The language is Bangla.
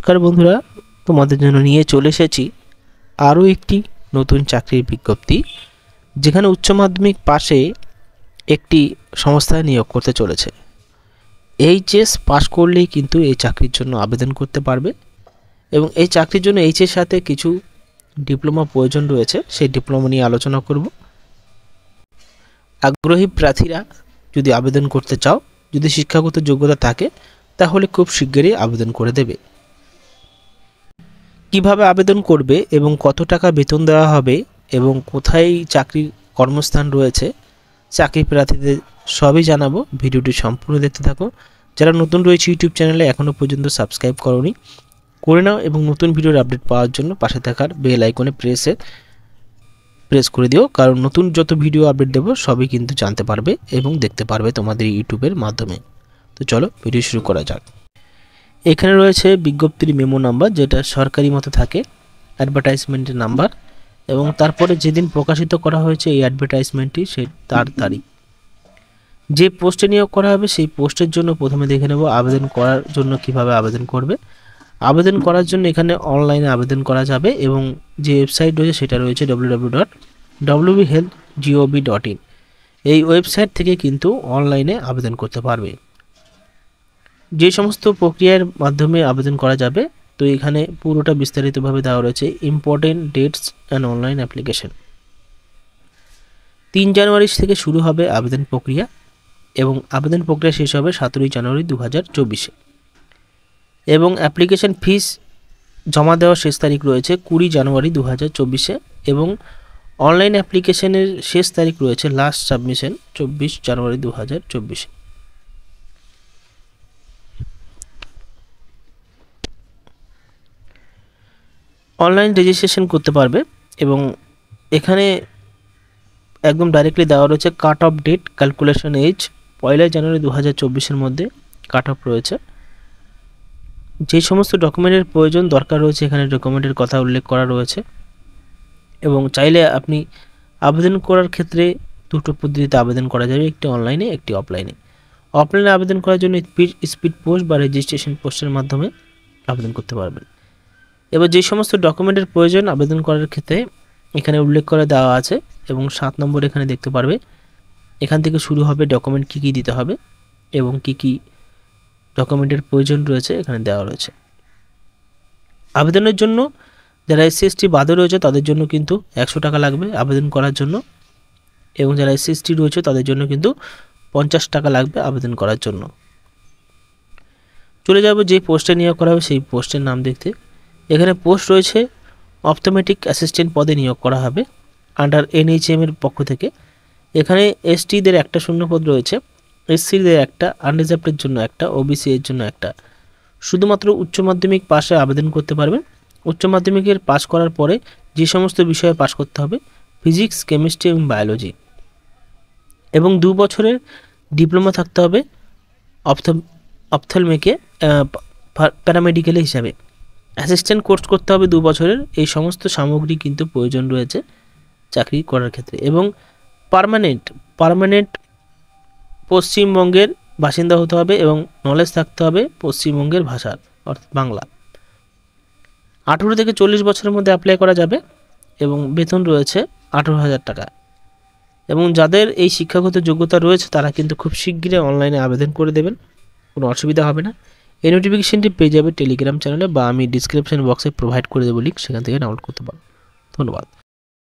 নমস্কার বন্ধুরা, তোমাদের জন্য নিয়ে চলে এসেছি আরও একটি নতুন চাকরির বিজ্ঞপ্তি, যেখানে উচ্চ মাধ্যমিক পাশে একটি সংস্থায় নিয়োগ করতে চলেছে। এইচএস পাস করলেই কিন্তু এই চাকরির জন্য আবেদন করতে পারবে এবং এই চাকরির জন্য এইচএস সাথে কিছু ডিপ্লোমা প্রয়োজন রয়েছে, সেই ডিপ্লোমা নিয়ে আলোচনা করব। আগ্রহী প্রার্থীরা যদি আবেদন করতে চাও, যদি শিক্ষাগত যোগ্যতা থাকে, তাহলে খুব শিগগিরই আবেদন করে দেবে। কিভাবে আবেদন করবে এবং কত টাকা বেতন দেওয়া হবে এবং কোথায় চাকরির কর্মস্থান রয়েছে চাকরি প্রার্থীদের সবই জানাবো। ভিডিওটি সম্পূর্ণ দেখতে থাকো। যারা নতুন রয়েছে ইউটিউব চ্যানেলে এখনও পর্যন্ত সাবস্ক্রাইব করোনি, করে নাও এবং নতুন ভিডিওর আপডেট পাওয়ার জন্য পাশে থাকার বেল আইকনে প্রেস করে দিও, কারণ নতুন যত ভিডিও আপডেট দেবো সবই কিন্তু জানতে পারবে এবং দেখতে পারবে তোমাদের ইউটিউবের মাধ্যমে। তো চলো ভিডিও শুরু করা যাক। এখানে রয়েছে বিজ্ঞপ্তির মেমো নাম্বার, যেটা সরকারি মতো থাকে, অ্যাডভার্টাইজমেন্টের নাম্বার, এবং তারপরে যেদিন প্রকাশিত করা হয়েছে এই অ্যাডভার্টাইজমেন্টটি তার তারিখ। যে পোস্টে নিয়োগ করা হবে সেই পোস্টের জন্য প্রথমে দেখে নেব আবেদন করার জন্য কিভাবে আবেদন করবে। আবেদন করার জন্য এখানে অনলাইনে আবেদন করা যাবে এবং যে ওয়েবসাইট রয়েছে সেটা রয়েছে www.wbhealth.gov.in। এই ওয়েবসাইট থেকে কিন্তু অনলাইনে আবেদন করতে পারবে। যে সমস্ত প্রক্রিয়ার মাধ্যমে আবেদন করা যাবে, তো এখানে পুরোটা বিস্তারিতভাবে দেওয়া রয়েছে। Important dates and online application. 3 January থেকে শুরু হবে আবেদন প্রক্রিয়া এবং আবেদন প্রক্রিয়া শেষ হবে 17 জানুয়ারি 2024-এ। এবং অ্যাপ্লিকেশন ফিস জমা দেওয়ার শেষ তারিখ রয়েছে 20 জানুয়ারি 2024-এ এবং অনলাইন অ্যাপ্লিকেশনের শেষ তারিখ রয়েছে লাস্ট সাবমিশন 24 জানুয়ারি 2024-এ। অনলাইন রেজিস্ট্রেশন করতে পারবে এবং এখানে একদম ডাইরেক্টলি দেওয়া রয়েছে cut off date calculation age 1 January 2024-এর মধ্যে কাট অফ রয়েছে। যে সমস্ত ডকুমেন্টের প্রয়োজন দরকার রয়েছে এখানে ডকুমেন্টের কথা উল্লেখ করা রয়েছে এবং চাইলে আপনি আবেদন করার ক্ষেত্রে দুটো পদ্ধতিতে আবেদন করা যাবে, একটি অনলাইনে একটি অফলাইনে। অফলাইনে আবেদন করার জন্য স্পিড পোস্ট বা রেজিস্ট্রেশন পোস্টের মাধ্যমে আবেদন করতে পারবেন। এবার যে সমস্ত ডকুমেন্টের প্রয়োজন আবেদন করার ক্ষেত্রে এখানে উল্লেখ করে দেওয়া আছে এবং 7 নম্বর এখানে দেখতে পারবে। এখান থেকে শুরু হবে ডকুমেন্ট কী কী দিতে হবে এবং কি কি ডকুমেন্টের প্রয়োজন রয়েছে এখানে দেওয়া রয়েছে। আবেদনের জন্য যারা SC/ST বাদে রয়েছে তাদের জন্য কিন্তু 100 টাকা লাগবে আবেদন করার জন্য, এবং যারা SC/ST রয়েছে তাদের জন্য কিন্তু 50 টাকা লাগবে আবেদন করার জন্য। চলে যাব যে পোস্টে নিয়োগ করা হবে সেই পোস্টের নাম দেখতে। এখানে পোস্ট রয়েছে অপথমেটিক অ্যাসিস্ট্যান্ট পদে নিয়োগ করা হবে আন্ডার NHM এর পক্ষ থেকে। এখানে ST-দের একটা শূন্যপদ রয়েছে, SC-দের একটা, আনরিজার্ভডের জন্য একটা, OBC এর জন্য একটা। শুধুমাত্র উচ্চ মাধ্যমিক পাশে আবেদন করতে পারবেন। উচ্চ মাধ্যমিকের পাস করার পরে যে সমস্ত বিষয়ে পাস করতে হবে, ফিজিক্স, কেমিস্ট্রি এবং বায়োলজি, এবং 2 বছরের ডিপ্লোমা থাকতে হবে অপথলমেকে প্যারামেডিক্যালে হিসাবে। অ্যাসিস্ট্যান্ট কোর্স করতে হবে 2 বছরের। এই সমস্ত সামগ্রী কিন্তু প্রয়োজন রয়েছে চাকরি করার ক্ষেত্রে। এবং পার্মানেন্ট পশ্চিমবঙ্গের বাসিন্দা হতে হবে এবং নলেজ থাকতে হবে পশ্চিমবঙ্গের ভাষার, অর্থাৎ বাংলা। 18 থেকে 40 বছরের মধ্যে অ্যাপ্লাই করা যাবে এবং বেতন রয়েছে 18,000 টাকা। এবং যাদের এই শিক্ষাগত যোগ্যতা রয়েছে তারা কিন্তু খুব শিগগিরই অনলাইনে আবেদন করে দেবেন, কোনো অসুবিধা হবে না। এই নোটিফিকেশনটি পেয়ে যাবে টেলিগ্রাম চ্যানেলে, বা আমি ডিসক্রিপশন বক্সে প্রোভাইড করে দেবো লিঙ্ক, সেখান থেকে ডাউনলোড করতে পারো। ধন্যবাদ।